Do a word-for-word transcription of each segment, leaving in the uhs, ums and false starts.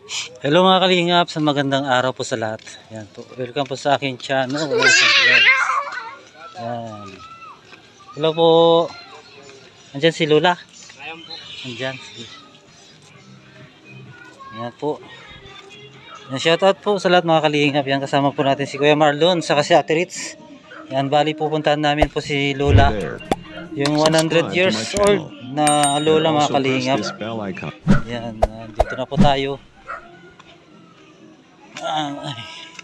Hello mga kalingap, sa magandang araw po sa lahat. Yan po, welcome po sa aking channel. Yan. Hello po. Andyan si Lola. Andyan. Yan po. Yan, shoutout po sa lahat mga kalingap. Yan, kasama po natin si Kuya Marlon sa kasi Ate Ritz. Yan, bali pupuntahan namin po si Lola. Yung one hundred years old na Lola mga kalingap. Yan, uh, dito na po tayo. Ah, ay.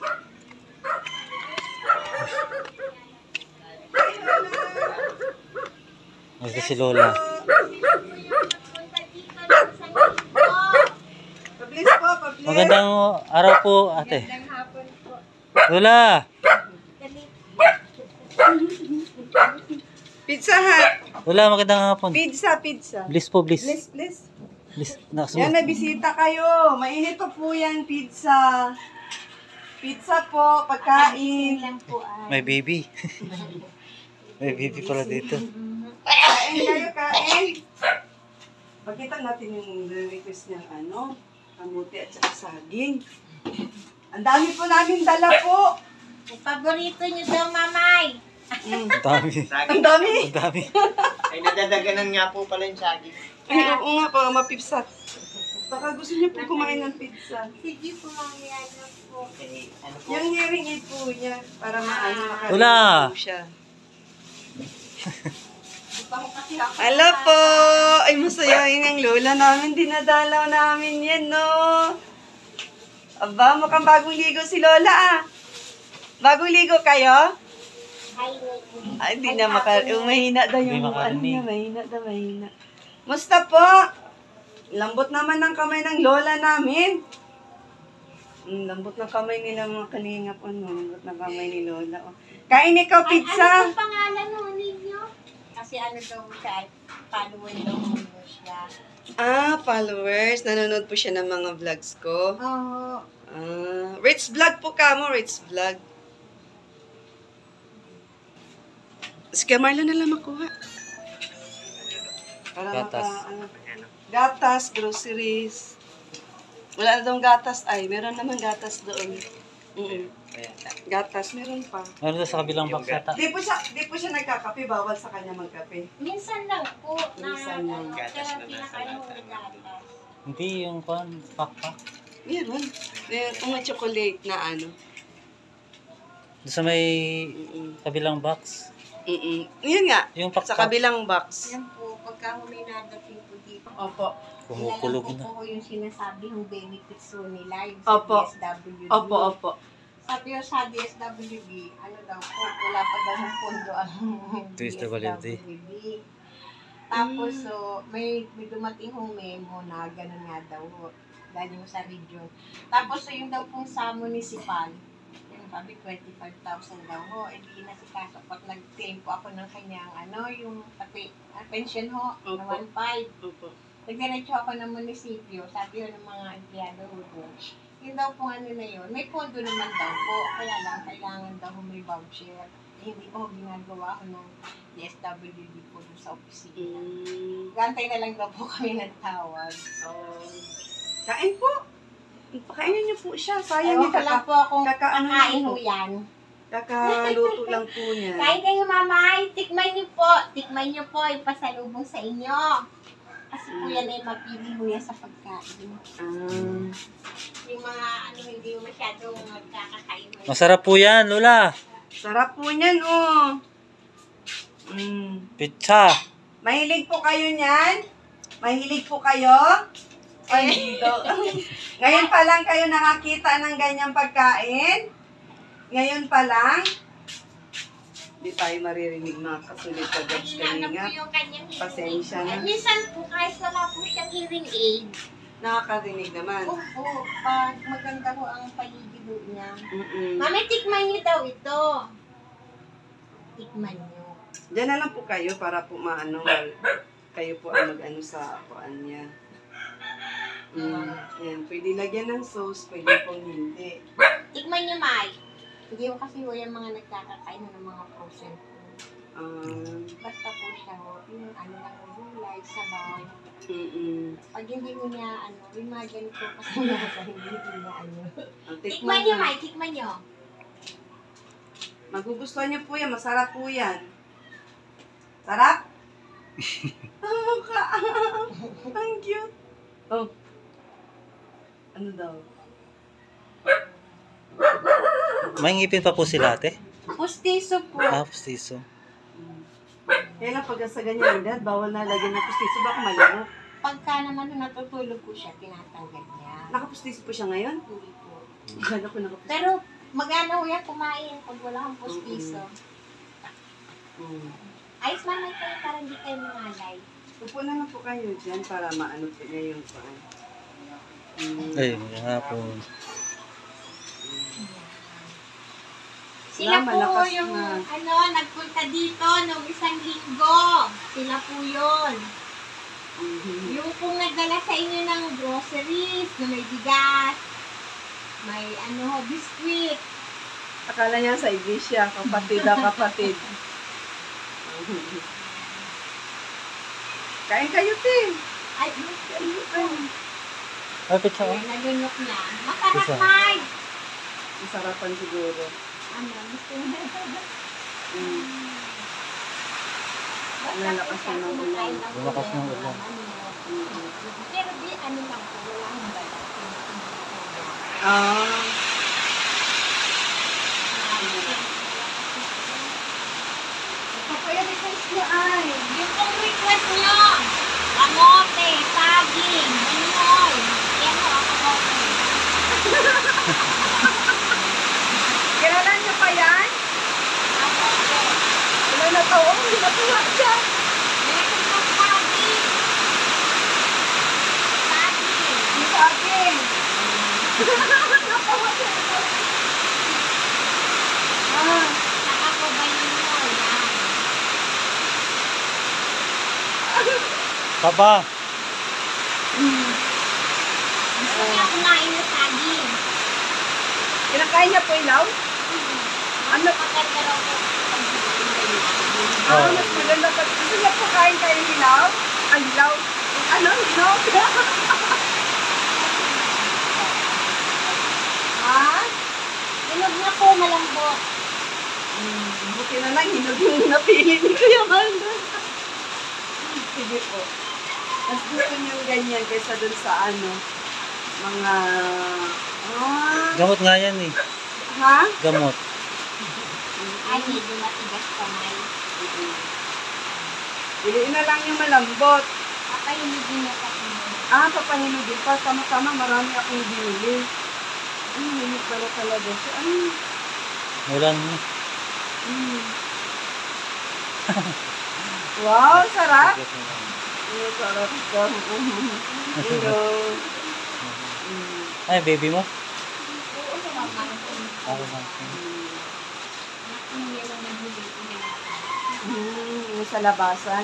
Ito si Lola. Magandang araw po, ate. Lola. Pizza Hut. Lola, magandang hapon. Pizza, pizza. Bliss po, bliss. Bliss, bliss. Bliss. Nakasuot. Yan, nabisita kayo. Mainit pa po yan, pizza. Pizza po, pagkain. May baby. May baby pala dito. Kain kayo, kain. Pakita natin yung request niya, ano, kamuti at saka saging. Ang dami po namin dala po. Yung paborito niyo daw, mamay. Mm. Ang dami. Ang dami. Ang dami. Ay, nadadaganan nga po pala yung saging. Ay, oo nga, para mapipsat. Baka gusto niyo po kumain ng pizza. Sige po, mamaya na po. Okay, ano po? Yung hearing aid po niya, para maano makarinig Wala. po siya. Hello po! Ay, masayahin ang lola namin. Dinadalaw namin yan, no? Aba, mukhang bagong ligo si lola, ah. Bagong ligo kayo? Ay, di na maka... Oh, mahina daw yung... Hindi Ano makarinig. niya, mahina daw, mahina. Musta po? Lambot naman ng kamay ng lola namin. Mm, lambot ng kamay nila mga kalingap. Ano, lambot ng kamay ni lola. Oh. Kain ikaw, pizza. Ano pong pangalan mo ninyo? Kasi ano daw siya, follower daw mo siya. Ah, followers. Nanonood po siya ng mga vlogs ko. Oo. Ah, Rich Vlog po ka mo, Rich Vlog. Sige, Marlon na lang makuha. Para Gatas. maka, ano, gatas, groceries. Wala na daw gatas. Ay, meron naman gatas doon. Mm Gatas, meron pa. Ano na sa kabilang box yata? Di po siya, di po siya nagkakape. Bawal sa kanya magkape. Minsan lang po. Minsan lang. Gatas na nasa lata. gatas. Hindi, yung pan, pakpak. Meron. Meron mga chocolate na ano. Doon sa may Mm-mm. kabilang box. Mm-mm. Yun nga. Yung Sa pakpak. kabilang box. Yan po, pagka may nadating po dito. Opo. Kumukulog Kilala na. ko po yung sinasabi yung benefits po nila, yung Opo. sa D S W D. Opo, opo. Sabi yung sa D S W D, ano daw po, wala pa daw ng pondo ang D S W D. Tapos, so, may, may dumating hong memo na gano'n nga daw, dahil yung sa region. Tapos, so, yung daw pong sa municipal, yung sabi twenty-five thousand daw ho, hindi na si Kaso, pag nag-claim po ako ng kanyang, ano, yung pati, ah, pension ho, na Opo. one five. Opo. Nagdiretso ako ng munisipyo, sabi yun ng mga empleyado ho doon. Yun daw po ano na yun, may pondo naman daw po, kaya lang kailangan daw ho may voucher. Eh, hindi ko ginagawa ko ng D S W D po doon sa opisina. Mm. Gantay na lang daw po kami ng tawag. Oh. Kain po. Pakainin niyo po siya. Sayang Ayaw niya ko lang kaka, po akong kakaano lang kakain po. ho yan. kakaluto lang po niya. Kain kayo mamay, tikman niyo po. Tikman niyo po, ipasalubong sa inyo. Kasi po yan ay mapili mo yan sa pagkain. Ah. Yung mga ano hindi mo masyadong magkakakain mo. Masarap po yan, Lola. Sarap po niyan, oh. Mm. Pizza. Mahilig po kayo niyan? Mahilig po kayo? Ay, dito. Ngayon pa lang kayo nakakita ng ganyang pagkain? Ngayon pa lang? Di tayo maririnig mga kasulit ka God's Kanina na po kalinga. yung kanyang hearing Pasensya aid. na. At minsan po, kahit wala po siyang hearing aid, Nakakarinig naman. opo, pag maganda po ang paligid niya. Mm-mm. Mami, tikman niyo daw ito. Tikman niyo. Diyan na lang po kayo para po maano, kayo po ang mag-ano sa kuan niya. Mm. Yan, pwede lagyan ng sauce, pwede pong hindi. Tikman niyo, Mai. Hindi ko kasi ho yung mga nagkakakain na ng mga frozen food. Um, Basta po siya, oh, yung ano lang, gulay, sabaw. mm-mm. Pag hindi mo niya, ano, yung mga ganito kasi nasa hindi niya, ano. Ang Tikman tikman niyo, niya. May, tikman niyo. Magugustuhan niyo po yan. Masarap po yan. Sarap? Ang mukha. Ang cute. Oh. Ano daw? May ngipin pa po sila ate. Pustiso po. Ah, pustiso. Kaya lang pag sa ganyan edad, bawal na lagyan ng pustiso. Baka malunok. Pagka naman nung natutulog po siya, tinatanggal niya. Nakapustiso po siya ngayon? Hindi po. Gano'n ko nakapustiso. Pero magana ho yan kumain pag wala kang pustiso. Mm. Ayos mamay kayo para hindi kayo mangalay. Upo na lang po kayo dyan para maano po niya yung paan. Mm. Ay, nga po. Sila Wala, po malakas yung na. ano, nagpunta dito nung isang linggo. Sila po yun. Mhm. Yung pong nagdala sa inyo ng groceries, na may bigas, may ano, ho, biskuit. Akala niya sa iglesia, kapatid na kapatid. Kain kayo, Tim. Ay, biskuit. Ay, pitsa ko. Ayan, nalunok na. Masarap, Isa. Mike. Masarapan siguro. Ano, gusto mo? Mm. Lalakas na ng ulan. Lalakas ng ulan. Pero di, ano lang po, wala akong balat. Ah, papaya request niya ay. Yung pong request nyo, kamote, saging, binoy. Yan o, kamote. Kilala niyo pa yan? Kamote. Wala na to. Oh, hindi natuwa siya. Meron pong saging. Saging. Yung sa akin. Natawa siya. Ah, Saka po ba yun mo? Yan. Kaba. Gusto niya kumain ng saging. kinakain niya po ilaw? Ano maganda raw po? Ah, mas maganda pa. Gusto niya po kain kayo hilaw? Ang hilaw? Ano? Hilaw? Ha? Inog na po, malambot. Hmm, buti na lang, hinog yung napili ni Kuya Mando. Sige po. Mas gusto niyo yung ganyan kaysa dun sa ano, mga... Ah, Gamot nga yan eh. ha? Gamot. Ay, medyo matigas kamay. Piliin na lang yung malambot. Papahinigin niya pa po. Ah, papahinugin pa. Tama-tama, marami akong binili. Ay, hinog pala talaga siya. Ay, Wala na. mm. Wow, sarap. Ay, sarap ka. Hello. Mm. Ay, baby mo? Oo, sa mga Ako na. Hindi lang nagbibig ko na. Mm, yung sa labasan.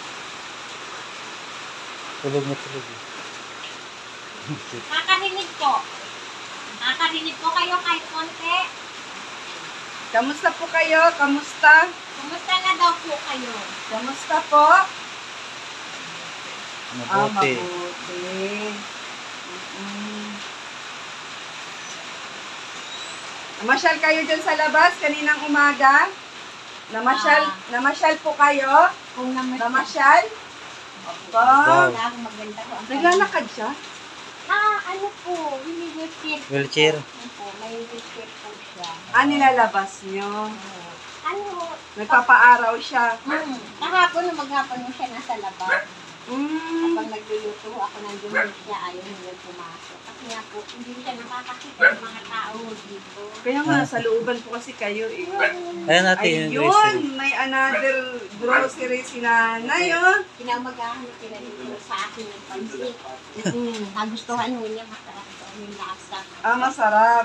Tulog na tulog eh. Nakakarinig po. Nakakarinig po kayo kahit konti. Kamusta po kayo? Kamusta? Kumusta na daw po kayo? Kamusta po? Ah, Mabuti. mabuti. Mm. Namasyal kayo dyan sa labas kaninang umaga? Namasyal, Ah. namasyal po kayo? Kung naman Namasyal? Opo. Wow. Wala akong maganda ko. Naglalakad siya? Ah, ano po? May wheelchair. Wheelchair. Ano po? May wheelchair po siya. Ah, nilalabas nyo. Ano? Nagpapaaraw siya. Hmm. Kahapon, nung maghapon mo siya nasa labas. Mm. Kapag nagluluto ako, nandun din siya, ayaw niya pumasok. Kasi nga po, hindi siya nakakakita ng mga tao dito. Kaya nga, sa looban po kasi kayo eh. Ayan natin yung grocery. Ayun, may another grocery si nanay, oh. Kinamagahan niya pinalito sa akin yung pansit. Mm. Nagustuhan mo niya, masarap daw yung lasa. Ah, masarap.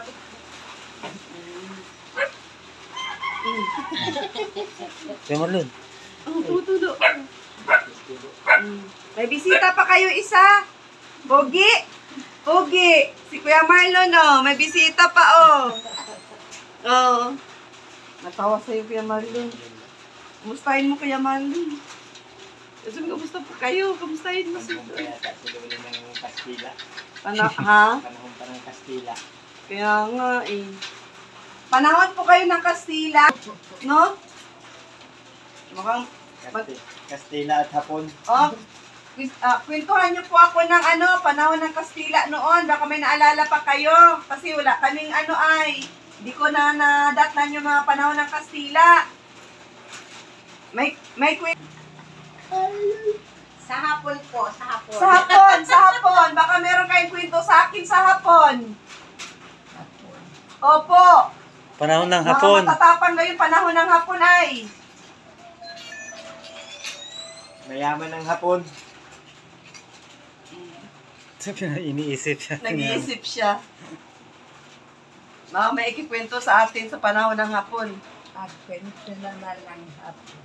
Kuya Marlon. Ang tutulo. Mm. May bisita pa kayo isa. Pogi. Pogi. Si Kuya Marlon, oh. May bisita pa, oh. Oh. Natawa sa'yo, Kuya Marlon. Kumustahin mo Kuya Marlon. Kasi kamusta po kayo? Kamustahin mo si Panahon pa yata si Lola ng Kastila. Ano, ha? Panahon pa ng Kastila. Kaya nga eh. Panahon po kayo ng Kastila, no? Mukhang, Kasti- Kastila at Hapon. oh, kwis- ah, kwentuhan niyo po ako ng ano, panahon ng Kastila noon. Baka may naalala pa kayo. Kasi wala kaming ano ay, hindi ko na nadatnan yung mga panahon ng Kastila. May, may kwento. Sa hapon po, sa hapon. Sa hapon, sa hapon. Baka meron kayong kwento sa akin sa hapon. Opo. Panahon ng Mga hapon. matatapang ngayon panahon ng hapon ay. Mayaman ng Hapon. Sabi na, iniisip siya. Nag-iisip siya. Mga may ikikwento sa atin sa panahon ng hapon. At kwento naman ng hapon.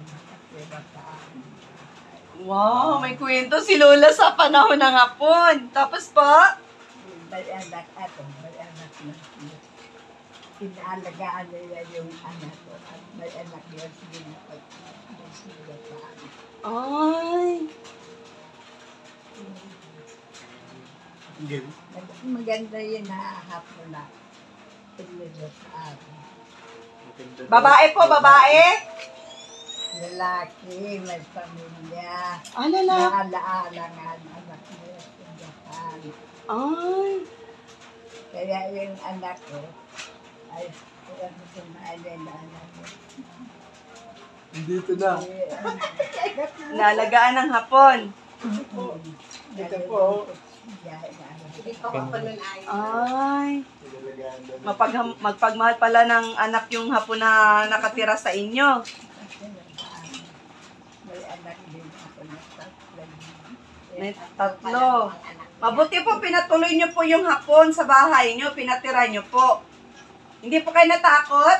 Wow, may kwento si Lola sa panahon ng hapon. Tapos pa, May anak ako, may anak na. Inaalagaan nila yung anak ko. At may anak yun sila pag sila pa. ay, Maganda yun na hapon na. Pinilo sa akin. babae po, babae. Lalaki, may pamilya. Ah, lalaki. Naalaala nga ang anak niya sa Japan. Ay, Kaya yung anak ko, ay kung sumali na anak ko. Dito na. nalagaan ng hapon. Dito po. Ito ko pa nun ay. Ay, mapag magpagmahal pala ng anak yung hapon na nakatira sa inyo. May anak din ako na tatlo. May tatlo. Mabuti po pinatuloy nyo po yung hapon sa bahay nyo, pinatira nyo po. Hindi po kayo natakot?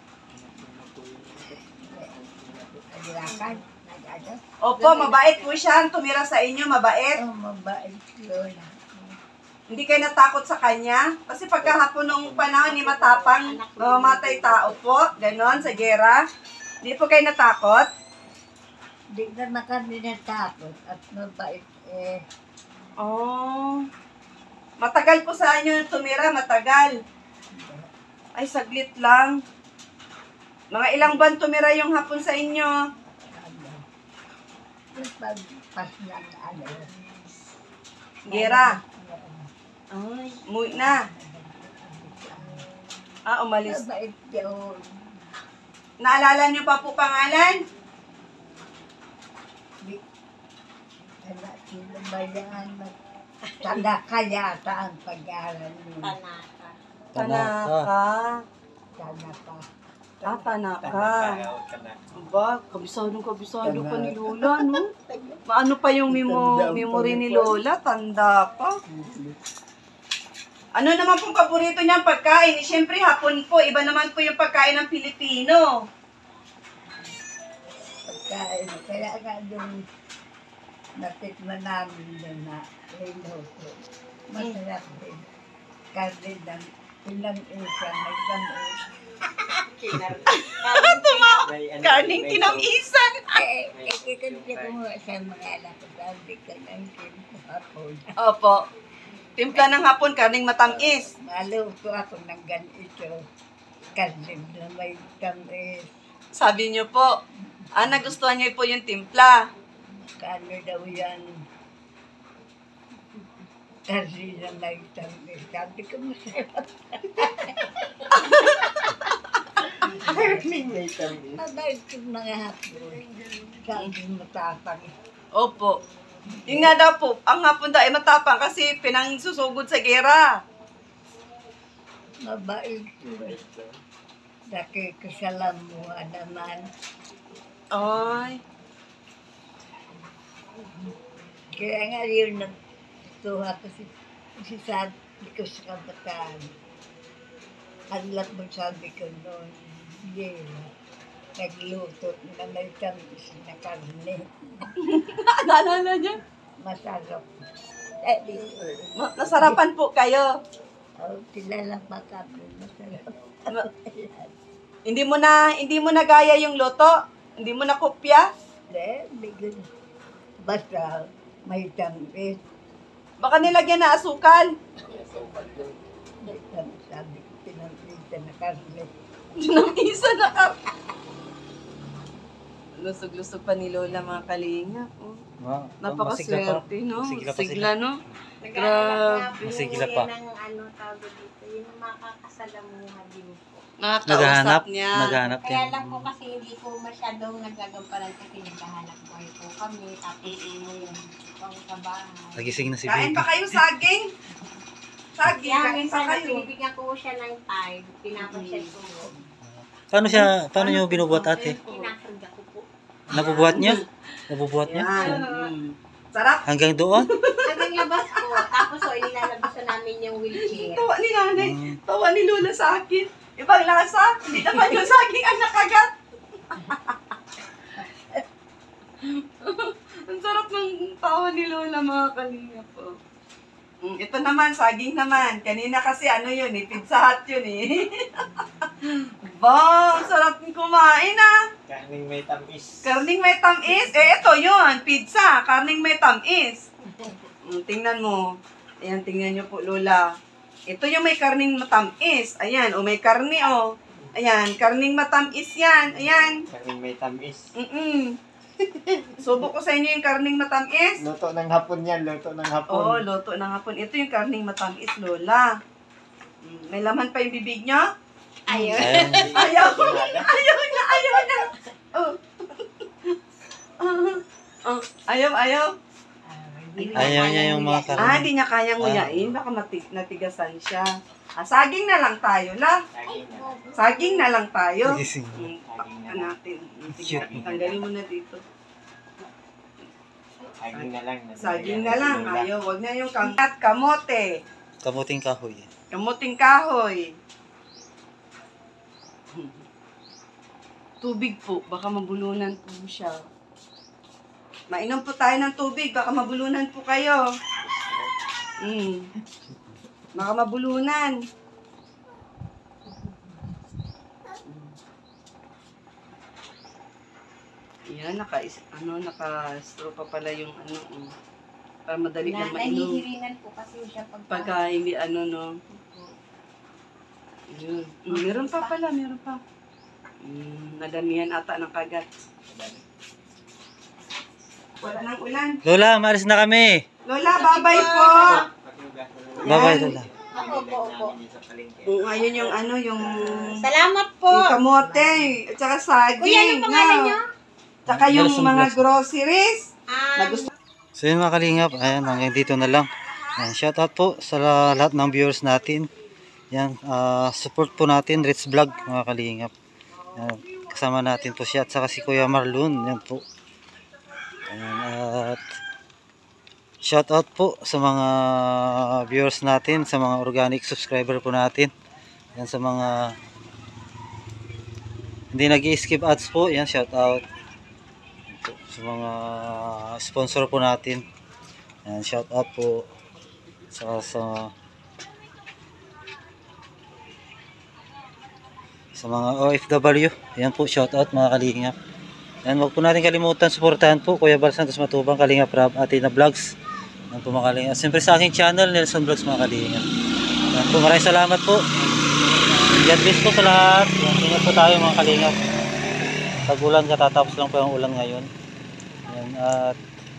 Adilakan, nag-ano? Opo, mabait po siya. Ang tumira sa inyo, mabait. Oh, mabait yun. Hindi kayo natakot sa kanya? Kasi pagkahapon nung panahon ni matapang, mamamatay tao po. Ganon, sa gera. Hindi po kayo natakot? Di naman kami natakot at mabait eh. Oh. Matagal po sa inyo tumira, matagal. Ay, saglit lang. Mga ilang buwan tumira yung hapon sa inyo? Ano. Pag pas ng ano. Gera. Ay, umuwi na. Ah, umalis. Mabait yun. Naalala niyo pa po pangalan? Di, anak, sino ba yan? Tanaka yata ang pag-aaral mo. Tanaka. Tanaka. Tanaka. Ah, Tanaka. Tanaka. Aba, kabisadong kabisado pa ni Lola, no? Maano pa yung memo, memory ni Lola? Tanda pa. Ano naman pong paborito niyang pagkain? Eh, Siyempre, hapon po. Iba naman po yung pagkain ng Pilipino. Pagkain. Kaya nga yung natikman namin doon na linoto. Masarap din. Kasi ng ilang isa, nagtamis. Karning tinamisan. Eh, eh, kasi ko sa mga anak ko, sabi ka ng hapon. Opo. Timpla ng hapon, karning matamis. Maluto ako ng ganito. Kasi na may tamis. Sabi niyo po, ah, nagustuhan niyo po yung timpla. Kano daw yan? Kasi na may tamis. Sabi ko masarap. May tamis. Mabait yung mga hapon. Sabi matapang. Opo. Yung nga daw po, ang hapon daw ay matapang kasi pinangsusugod sa gera. Mabait yun. Nakikisalamuha naman. Ay. Kaya nga yun nagtuha ko si, si sabi ko sa kabataan. Alam mo sabi ko noon, yeah, nagluto na may tamis na karne. Naalala niyo? Masarap. Eh, di, Ma- Nasarapan po kayo. oh, kilala pa ka po. Masarap. Ma- Hindi mo na hindi mo na gaya yung loto. Hindi mo nakopya? Hindi, bigla. Basta may tamis. Baka nilagyan na asukal. May tamis. Sabi ko, pinamisa na karne. Dinamisa na ka. Lusog-lusog pa ni Lola mga kalinga. Oh. Wow. Napakaswerte, no? Masigla pa Sigla, no? Nag-aalap nga po Masigla yan pa. ng ano tawag dito, yung makakasalamuha din po. Nakakausap Naghahanap. niya. Naghahanap Kaya yan. lang po kasi hindi ko masyadong nagagamparan kasi naghahanap buhay po kami. Tapos mo yung pang sa bahay. Nagising na si Kain baby. pa kayo saging? Saging, Kaya kain pa minsan na kayo. pinibigyan ko siya ng time, pinapasyal ko. Paano siya, paano niyo binubuhat ate? Kinakanda ko po. Nabubuhat niya? Nabubuhat niya? Yan. Mm. Sarap. Hanggang doon? Hanggang labas po. Tapos o, ilalabas na namin yung wheelchair. Tawa ni nanay. Mm. Tawa ni Lola sa akin. Ibang lasa. Hindi naman yung saging ang nakagat. Ang sarap ng tawa ni Lola mga kalinga po. Mm, ito naman, saging naman. Kanina kasi ano yun eh, pizza hut yun eh. Ba, sarap ng kumain ah. Karning may tamis. Karning may tamis. Eh, ito yun, pizza. Karning may tamis. Mm, tingnan mo. Ayan, tingnan nyo po, Lola. Ito yung may karning matamis. Ayan, o may karni, o. Ayan, karning matamis yan. Ayan. Karning may tamis. Mm-mm. Subo ko sa inyo yung karning matamis. Luto ng hapon yan, luto ng hapon. Oo, loto ng hapon. Ito yung karning matamis, Lola. Mm, may laman pa yung bibig niya? Ayun. Ayan. Ayaw! Ayaw na! Ayaw na! Oh. Oh, ayaw, ayaw. Ayaw niya yung mga karne. Ah, hindi niya kayang nguyain. Baka mati- natigasan siya. Ah, saging na lang tayo, la. Saging na. Saging na lang tayo. Nagising. Mm, pakita natin. Mm, sige, Cute. tanggalin mo na dito. Saging na lang. Saging na lang. Ayaw, wag na yung kangkat, kamote. Kamuting kahoy. Kamuting kahoy. Tubig po, baka mabulunan po siya. Mainom po tayo ng tubig, baka mabulunan po kayo. Mm. Baka mabulunan. Yan, naka, ano, naka-straw pa pala yung ano, um, para madali Na, lang mainom. nahihiringan po kasi siya pag Pagka hindi ano, no. Yun. Mm, meron pa pala, meron pa. Mm, nadamihan ata ng kagat. Wala nang ulan. Lola, maalis na kami. Lola, babay po! Bye-bye, Lola. Ako po, po. Mm, ayun yung ano, yung, Salamat po. yung kamote, at saka saging. Kuya, anong pangalan no? niyo? Tsaka yung Bless and mga bless. groceries. Um, Nagustuhan So yun mga kalingap, ayan, hanggang dito na lang. Ayan, shout out po sa lahat ng viewers natin. Yan, ah, support po natin, Rich Vlog mga kalingap. Ayan, kasama natin po siya at saka si Kuya Marlon. Yan po. Ayan, at shout out po sa mga viewers natin, sa mga organic subscriber po natin. Yan, sa mga hindi nag-skip ads po, yan, shout out. Sa mga sponsor po natin. Ayan, shout out po sa sa sa mga O F W. Ayan po, shout out mga kalingap. Ayan, huwag po natin kalimutan suportahan po Kuya Bal Santos Matubang, Kalingap Rab, Atina Vlogs. Ayan po mga kalingap. Siyempre sa aking channel, Nelson Vlogs mga kalingap. Ayan po, maraming salamat po. God bless po sa lahat. Ayan, ingat po tayo mga kalingap. Tag-ulan, katatapos lang po yung ulan ngayon. Ayan, at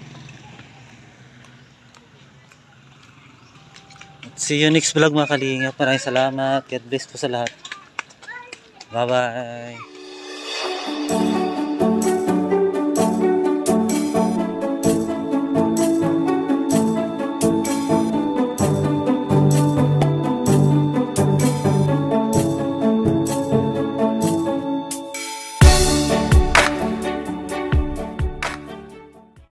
see you next vlog mga kalingap. Maraming salamat. God bless po sa lahat. Bye bye.